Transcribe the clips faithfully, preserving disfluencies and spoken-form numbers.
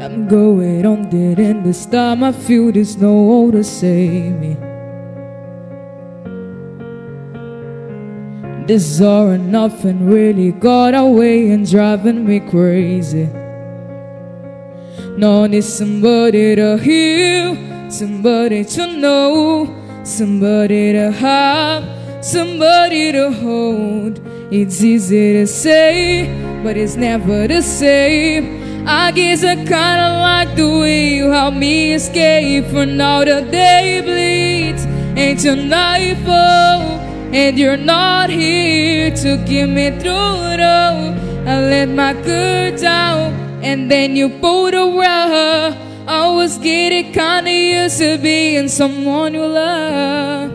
I'm going on it, and this time I feel there's no one to save me. This all or nothing really got away and driving me crazy. Now I need somebody to heal, somebody to know, somebody to have, somebody to hold. It's easy to say, but it's never the same. I guess I kinda like the way you help me escape. For now the day bleeds into nightfall, and you're not here to get me through it all. I let my guard down, and then you pulled a rug. I was getting kinda used to being someone you love.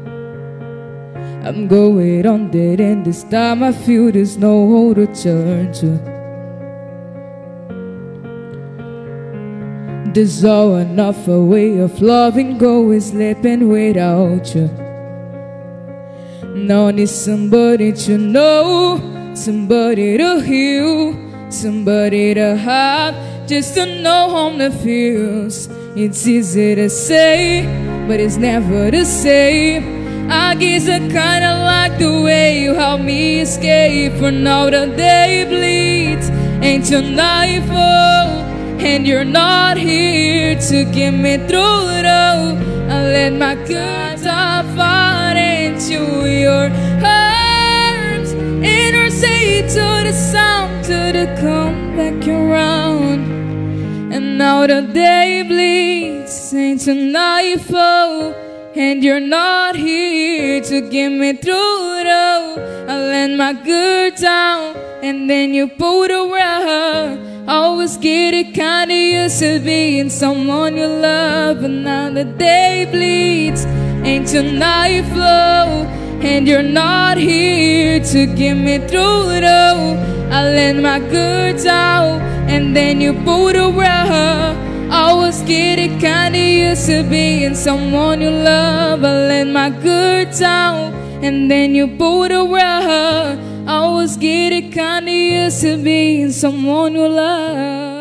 I'm going on dead, and this time I feel there's no one to turn to. There's all enough a way of loving go is living without you. Now I need somebody to know, somebody to heal, somebody to have, just to know how it feels. It's easy to say, but it's never the same. I guess I kinda like the way you help me escape. For now the day bleeds into nightfall, and you're not here to get me through it all. I let my guards fall into your arms, and I say to the sound, to the come back around. And now the day bleeds into nightfall, and you're not here to get me through it all. I let my guard down, and then you pulled a rug. I was getting kinda used to being someone you love. But now the day bleeds into nightfall, and you're not here to get me through it all. I let my guard down, and then you pulled a rug. I was getting kinda used to being someone you love. I let my guard down, and then you pulled a rug. I was getting kinda used to being someone you love.